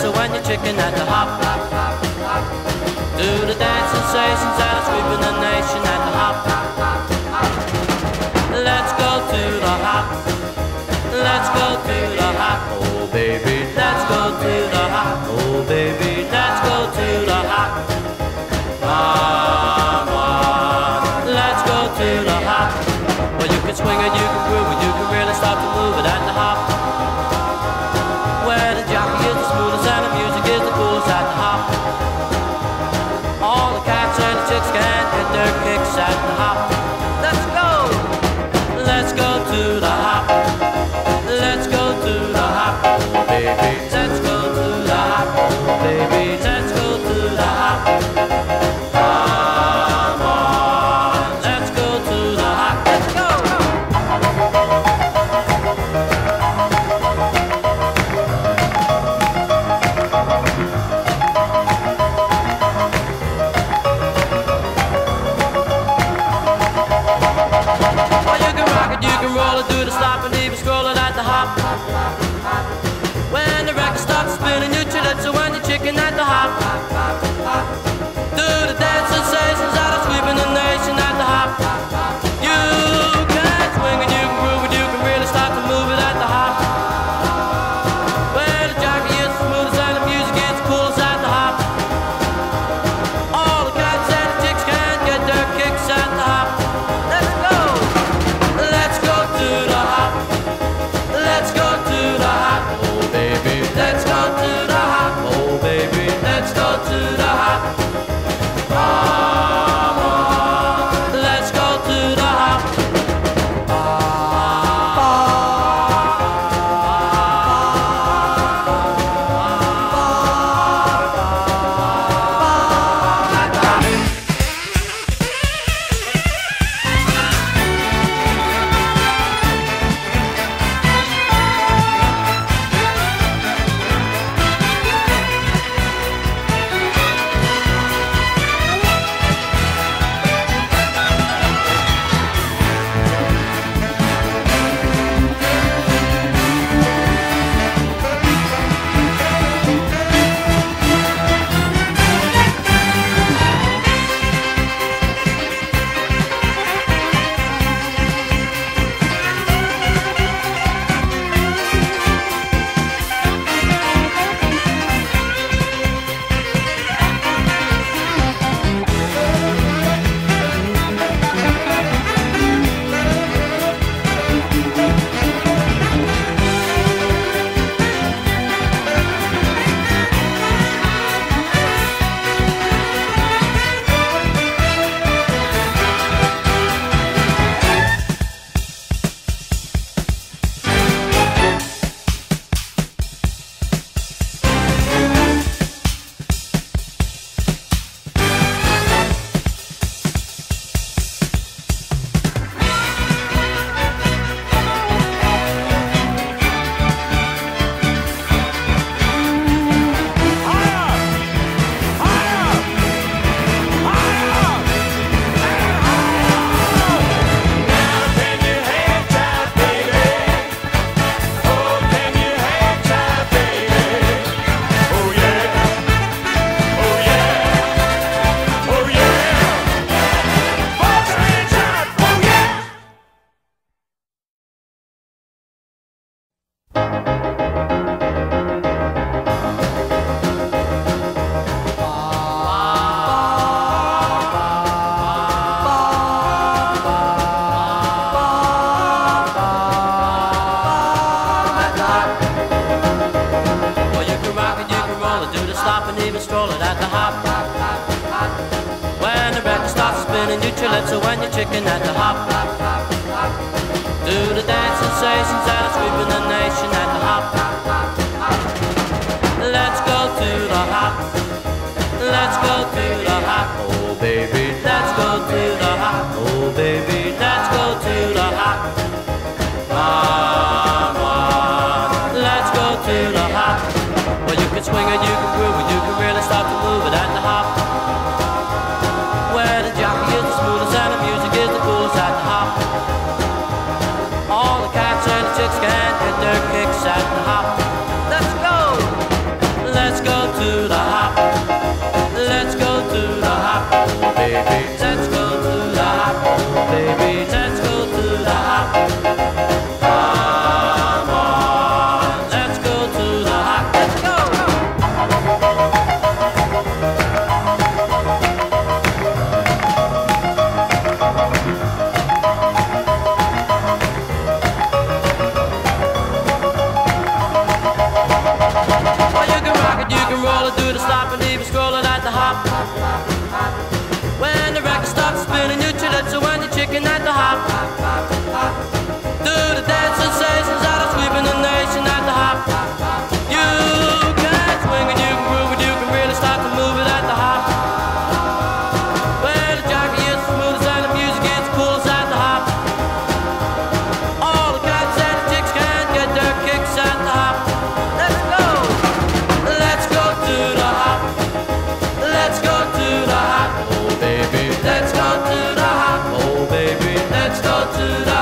lips when you're chicken at the hop. Do the dance sensations that are sweeping the nation at the hop. Let's go to the hop. Let's go to the hop. Oh baby, let's go to the hop. Oh baby, let's go to the hop. Come on, let's go to the hop. Well, you can swing it, you can groove it, you can really start to move it at the hop. Where the jockey is the smoothest and the music is the coolest at the hop. All the cats and the chicks can get their kicks at the hop. Let's go! Let's go to the hop. Let's go to the hop, oh baby. Let's go to the hop, oh baby. Let's go to the hop. Come on, let's go to the hop. Let's go! Do the slop and even scrolling at the hop. When the record stops spinning, you chill it, so when you're chicken at the hop. Do the dance sensations that are sweeping the nation at the hop. You can swing and you can groove and you can really start to move it at the hop. When the jockey is the smoothest and the music is the coolest at the hop. All the cats and the chicks can get their kicks at the hop. Let's go! Let's go to the hop. Let's go to the hop. Oh baby, let's go to the hop. Oh baby, let's go to the hop. Come on, let's go to the hop. So when you're chicken at the hop, do the dance sensations that are sweeping the nation at the hop. Let's go to the hop. Let's go to the hop. Oh baby, let's go to the hop. Oh baby, let's go to the hop. Come on, let's go to the hop. Well, you can swing it, you can groove it, you can really start to move it at the hop. Where the jockey is the smoothest and the music is the coolest at the hop. All the cats and the chicks can get their kicks at the hop. Let's go! Let's let's go to the